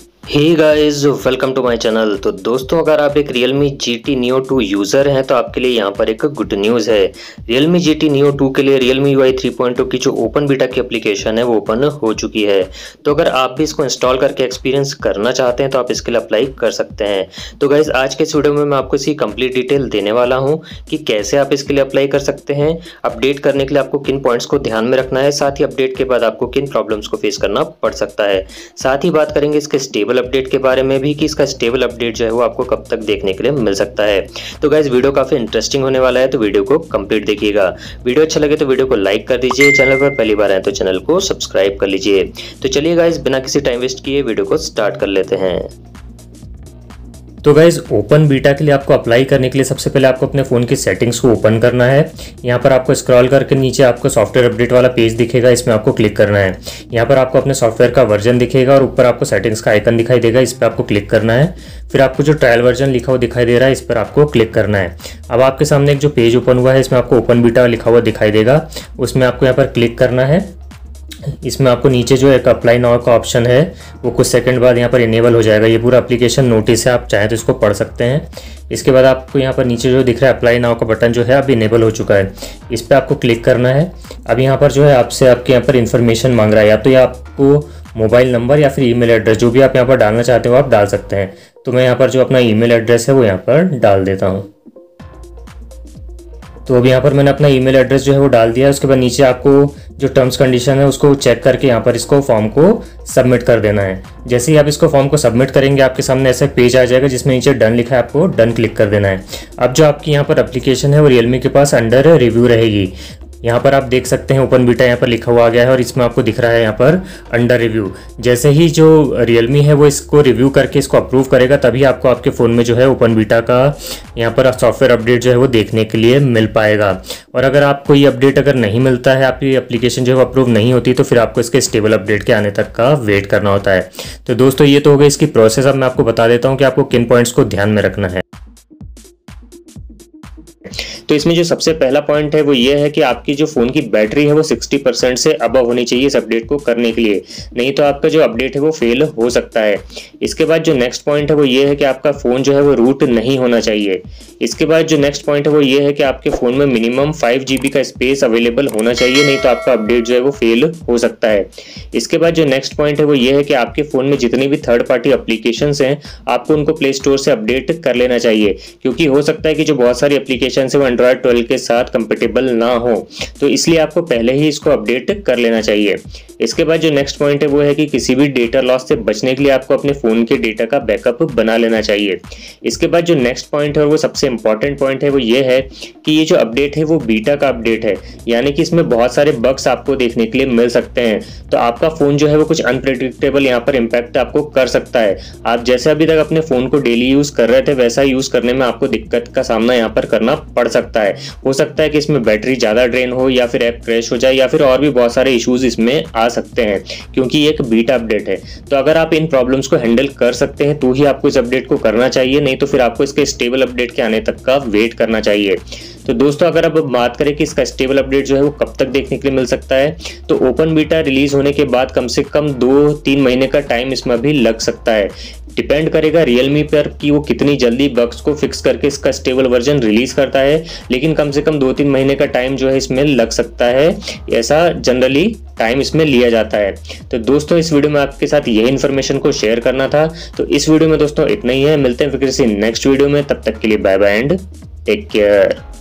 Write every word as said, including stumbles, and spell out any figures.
Hey guys, welcome to my channel. तो दोस्तों, अगर आप एक Realme G T Neo two user हैं तो आपके लिए यहाँ पर एक गुड न्यूज़ है। Realme G T Neo two के लिए Realme U I three point O की जो ओपन बीटा की एप्लीकेशन है वो ओपन हो चुकी है। तो अगर आप भी इसको इंस्टॉल करके एक्सपीरियंस करना चाहते हैं तो आप इसके लिए अप्लाई कर सकते हैं। तो गाइस, आज के इस वीडियो में मैं आपको इसकी कंप्लीट डिटेल देने वाला हूँ कि कैसे आप इसके लिए अप्लाई कर सकते हैं, अपडेट करने के लिए आपको किन पॉइंट्स को ध्यान में रखना है, साथ ही अपडेट के बाद आपको किन प्रॉब्लम्स को फेस करना पड़ सकता है। साथ ही बात करेंगे इसके स्टेबल अपडेट के बारे में भी कि इसका स्टेबल अपडेट जो है वो आपको कब तक देखने के लिए मिल सकता है। तो गाइस, वीडियो काफी इंटरेस्टिंग होने वाला है, तो वीडियो को कंप्लीट देखिएगा। वीडियो अच्छा लगे तो वीडियो को लाइक कर दीजिए, चैनल पर पहली बार आए तो चैनल को सब्सक्राइब कर लीजिए। तो चलिए गाइस, बिना किसी टाइम वेस्ट किए वीडियो को स्टार्ट कर लेते हैं। तो गाइज, ओपन बीटा के लिए आपको अप्लाई करने के लिए सबसे पहले आपको अपने फ़ोन की सेटिंग्स को ओपन करना है। यहाँ पर आपको स्क्रॉल करके नीचे आपको सॉफ्टवेयर अपडेट वाला पेज दिखेगा, इसमें आपको क्लिक करना है। यहाँ पर आपको अपने सॉफ्टवेयर का वर्जन दिखेगा और ऊपर आपको सेटिंग्स का आइकन दिखाई देगा, इस पर आपको क्लिक करना है। फिर आपको जो ट्रायल वर्जन लिखा हुआ दिखाई दे रहा है इस पर आपको क्लिक करना है। अब आपके सामने एक जो पेज ओपन हुआ है इसमें आपको ओपन बीटा लिखा हुआ दिखाई देगा, उसमें आपको यहाँ पर क्लिक करना है। इसमें आपको नीचे जो एक अप्लाई नाउ का ऑप्शन है वो कुछ सेकंड बाद यहाँ पर इनेबल हो जाएगा। ये पूरा एप्लीकेशन नोटिस है, आप चाहें तो इसको पढ़ सकते हैं। इसके बाद आपको यहाँ पर नीचे जो दिख रहा है अप्लाई नाउ का बटन जो है अब इनेबल हो चुका है, इस पर आपको क्लिक करना है। अब यहाँ पर जो है आपसे आपके यहाँ पर इन्फॉर्मेशन मांग रहा है, या तो ये आपको मोबाइल नंबर या फिर ईमेल एड्रेस जो भी आप यहाँ पर डालना चाहते हो आप डाल सकते हैं। तो मैं यहाँ पर जो अपना ईमेल एड्रेस है वो यहाँ पर डाल देता हूँ। तो अब यहाँ पर मैंने अपना ईमेल एड्रेस जो है वो डाल दिया है। उसके बाद नीचे आपको जो टर्म्स कंडीशन है उसको चेक करके यहाँ पर इसको फॉर्म को सबमिट कर देना है। जैसे ही आप इसको फॉर्म को सबमिट करेंगे आपके सामने ऐसा पेज आ जाएगा जिसमें नीचे डन लिखा है, आपको डन क्लिक कर देना है। अब जो आपकी यहाँ पर एप्लीकेशन है वो रियलमी के पास अंडर रिव्यू रहेगी। यहाँ पर आप देख सकते हैं ओपन बीटा यहाँ पर लिखा हुआ आ गया है और इसमें आपको दिख रहा है यहाँ पर अंडर रिव्यू। जैसे ही जो रियलमी है वो इसको रिव्यू करके इसको अप्रूव करेगा तभी आपको आपके फ़ोन में जो है ओपन बीटा का यहाँ पर सॉफ्टवेयर अपडेट जो है वो देखने के लिए मिल पाएगा। और अगर आपको ये अपडेट अगर नहीं मिलता है, आपकी एप्लीकेशन जो है अप्रूव नहीं होती, तो फिर आपको इसके स्टेबल अपडेट के आने तक का वेट करना होता है। तो दोस्तों, ये तो हो गई इसकी प्रोसेस। अब मैं आपको बता देता हूँ कि आपको किन पॉइंट्स को ध्यान में रखना है। तो इसमें जो सबसे पहला पॉइंट है वो ये है कि आपकी जो फ़ोन की बैटरी है वो साठ परसेंट से अबव होनी चाहिए इस अपडेट को करने के लिए, नहीं तो आपका जो अपडेट है वो फेल हो सकता है। इसके बाद जो नेक्स्ट पॉइंट है वो ये है कि आपका फ़ोन जो है वो रूट नहीं होना चाहिए। इसके बाद जो नेक्स्ट पॉइंट है वो ये है कि आपके फ़ोन में मिनिमम फाइव जी बी का स्पेस अवेलेबल होना चाहिए, नहीं तो आपका अपडेट जो है वो फेल हो सकता है। इसके बाद जो नेक्स्ट पॉइंट है वो ये है कि आपके फ़ोन में जितनी भी थर्ड पार्टी एप्लीकेशंस हैं आपको उनको प्ले स्टोर से अपडेट कर लेना चाहिए, क्योंकि हो सकता है कि जो बहुत सारी एप्लीकेशन है वो एंड्रॉयड ट्वेल्व के साथ कंपेटेबल ना हो, तो इसलिए आपको पहले ही इसको अपडेट कर लेना चाहिए। इसके बाद जो नेक्स्ट पॉइंट है वो है कि किसी भी डेटा लॉस से बचने के लिए आपको अपने फ़ोन के डेटा का बैकअप बना लेना चाहिए। इसके बाद जो नेक्स्ट पॉइंट है और वो सबसे इंपॉर्टेंट पॉइंट है वो ये है कि ये जो अपडेट है वो बीटा का अपडेट है, यानी कि इसमें बहुत सारे बग्स आपको देखने के लिए मिल सकते हैं। तो आपका फ़ोन जो है वो कुछ अनप्रेडिक्टेबल यहाँ पर इम्पैक्ट आपको कर सकता है। आप जैसे अभी तक अपने फ़ोन को डेली यूज़ कर रहे थे वैसा यूज़ करने में आपको दिक्कत का सामना यहाँ पर करना पड़ सकता है। हो सकता है कि इसमें बैटरी ज़्यादा ड्रेन हो, या फिर ऐप क्रैश हो जाए, या फिर और भी बहुत सारे इश्यूज इसमें आ सकते हैं, क्योंकि ये एक बीटा अपडेट है। तो अगर आप इन प्रॉब्लम्स को हैंडल कर सकते हैं तो ही आपको इस अपडेट को करना चाहिए, नहीं तो फिर आपको इसके स्टेबल अपडेट के आने तक का वेट करना चाहिए। तो दोस्तों, अगर अब बात करें कि इसका स्टेबल अपडेट जो है वो कब तक देखने के लिए मिल सकता है, तो ओपन बीटा रिलीज होने के बाद कम से कम दो तीन महीने का टाइम इसमें भी लग सकता है। डिपेंड करेगा रियलमी पर कि वो कितनी जल्दी बग्स को फिक्स करके इसका स्टेबल वर्जन रिलीज करता है, लेकिन कम से कम दो तीन महीने का टाइम जो है इसमें लग सकता है, ऐसा जनरली टाइम इसमें लिया जाता है। तो दोस्तों, इस वीडियो में आपके साथ यही इन्फॉर्मेशन को शेयर करना था। तो इस वीडियो में दोस्तों इतना ही है, मिलते हैं फिर किसी नेक्स्ट वीडियो में, तब तक के लिए bye bye and take care.